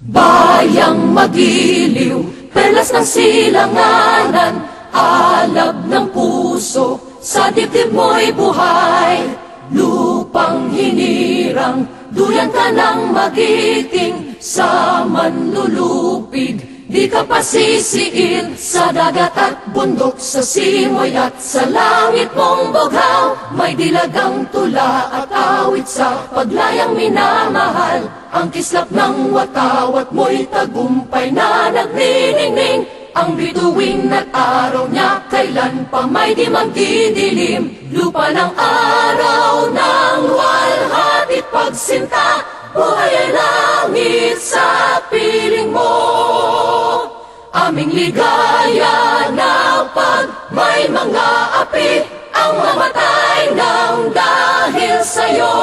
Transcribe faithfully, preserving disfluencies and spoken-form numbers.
Bayang magiliw, perlas ng silanganan, alab ng puso, sa dibdib mo'y buhay. Lupang hinirang, duyan ka ng magiting, sa manlulupig, di ka pasisiil. Sa dagat at bundok, sa simoy at sa langit mong bughaw, may dilagang tula at awit sa paglayang minamahal. Ang kislap ng watawat mo'y tagumpay na nagniningning. Ang bituin at araw niya kailan pa may di magdidilim. Lupa ng araw ng walhati pagsinta, buhay ay langit sa piling mo. Aming ligaya na pag may mga api, ang mamatay ng dahil sa'yo.